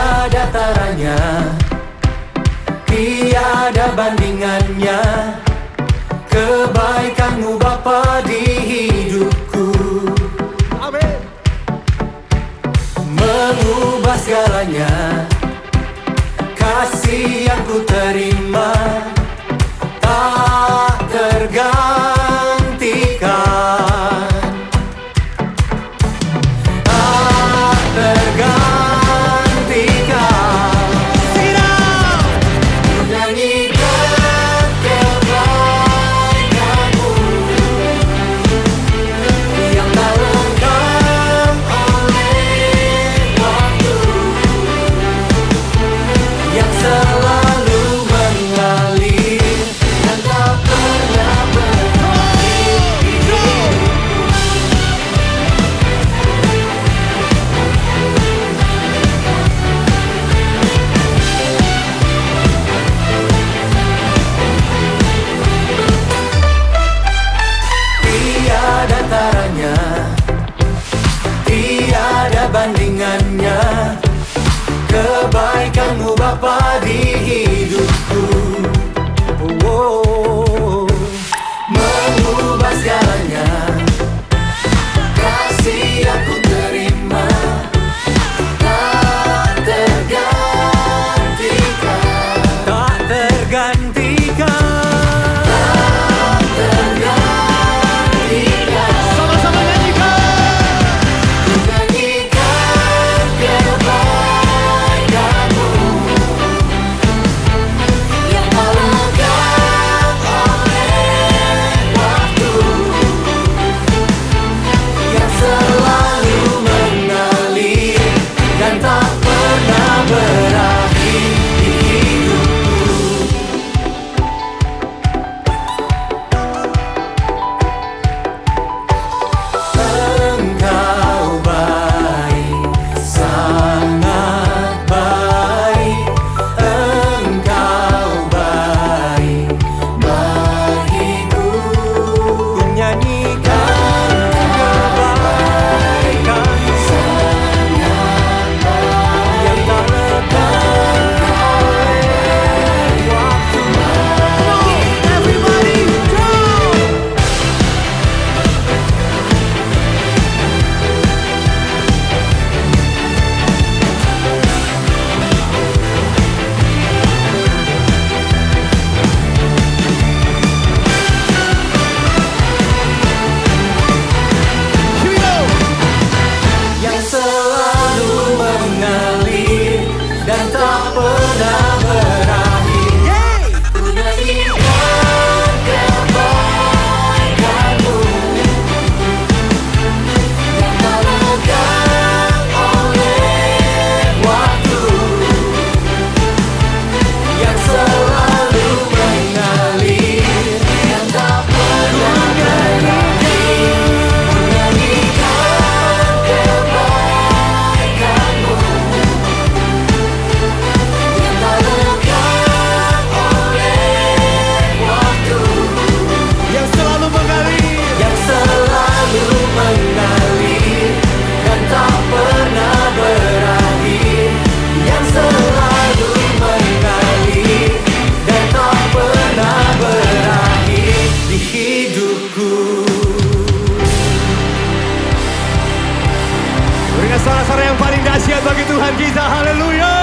Tiada taranya, tiada bandingannya, kebaikanmu Bapa di hidupku. Amin. Mengubah segalanya, kasih yang ku terima tak tergantikan. Tak tergantikan. Ku nyanyikan kebaikanmu yang tak lengkap oleh waktu, yang selalu mengalir dan tak pernah berhenti. Tiada taranya, tiada bandingannya, kebaikanmu Bapa di hidupku. Oh, mengubah segalanya, kasih yang ku terima tak tergantikan. Tak tergantikan. Tak tergantikan. Sama-sama nyanyikan. Ku nyanyikan kebaikanmu yang tak lengkap oleh waktu, yang selalu mengalir dan tak pernah berakhir di hidupku. Engkau baik, sangat baik. Engkau baik bagiku. Ku nyanyikan kebaikan sangat baik yang tak lekang oleh waktu. Everybody go! Here we go. Yang selalu mengalir dan tak pernah berakhir. Ku nyanyikan kebaikanmu yang tak lekang oleh waktu, yang selalu mengalir dan tak pernah berakhir. Ku nyanyikan kebaikanmu yang tak lekang oleh waktu, Yang selalu mengalir. yang selalu mengalir dan tak pernah berakhir, yang selalu mengalir dan tak pernah berakhir di hidupku. Berikan suara-suara yang paling dahsyat bagi Tuhan kita. Haleluya.